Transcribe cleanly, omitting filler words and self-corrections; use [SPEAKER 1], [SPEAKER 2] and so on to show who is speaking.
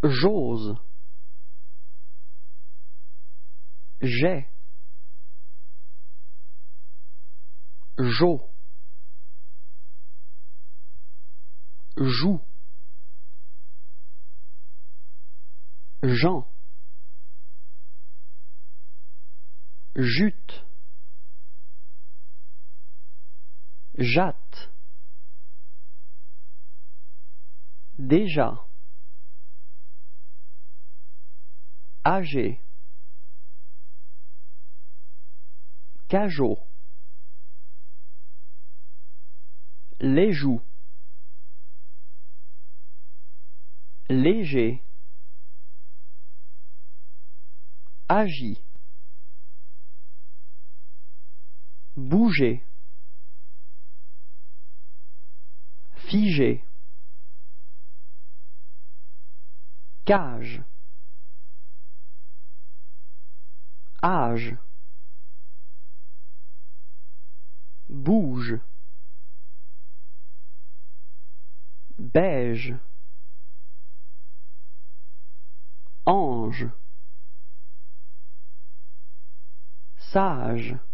[SPEAKER 1] j'ose, j'ai, j'eau, joue, Jean, jute, jatte, déjà, âgé, cajot, les joues, léger, agit, bouger, figé, cage, âge, bouge, beige, ange, sage,